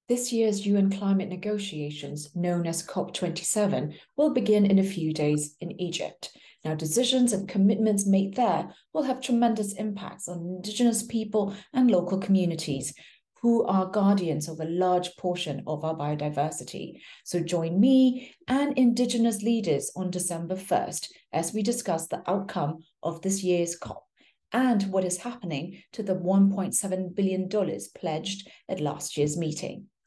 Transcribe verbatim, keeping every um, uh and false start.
This year's U N climate negotiations, known as COP twenty-seven, will begin in a few days in Egypt. Now, decisions and commitments made there will have tremendous impacts on indigenous people and local communities, who are guardians of a large portion of our biodiversity. So join me and indigenous leaders on December first as we discuss the outcome of this year's COP and what is happening to the one point seven billion dollars pledged at last year's meeting.